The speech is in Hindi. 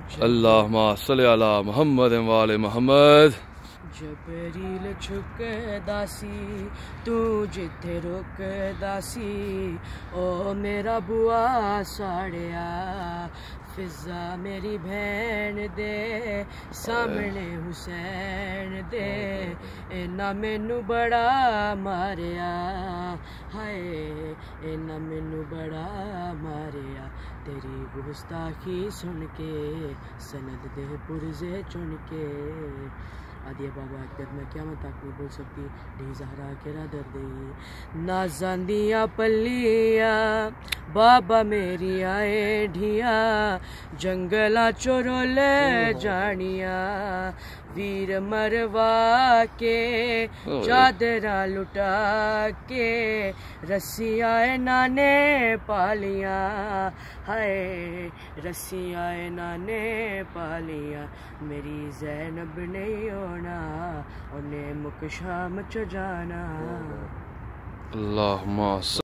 अल्लाहुम्मा सल्ली अला मुहम्मद वाले मोहम्मद। जबरील छुकदा सी तू जिथे रुकदा सी, ओ मेरा बुआ साड़िया फिजा मेरी भैन दे सामने हुसैन दे, इन्ना मैनू बड़ा मारिया, हाय इन्ना मैनू बड़ा मारिया। तेरी गुस्ताखी सुन के सनद दे पुरजे चुन के, आदिया बाबा अकबर मैं क्या मत तक नहीं बोल सकती, ढी जहरा केरा दर्द ना जांदिया पलिया बाबा मेरी आए ढिया, जंगला चोरो ले जानिया वीर मरवा के, चादरा लुटा के रस्सियाँ नाने पालिया, हाय रस्सियाँ नाने पालिया। मेरी ज़ैनब नहीं होना उन्हें मुक शाम च जाना। अल्लाहुम्मा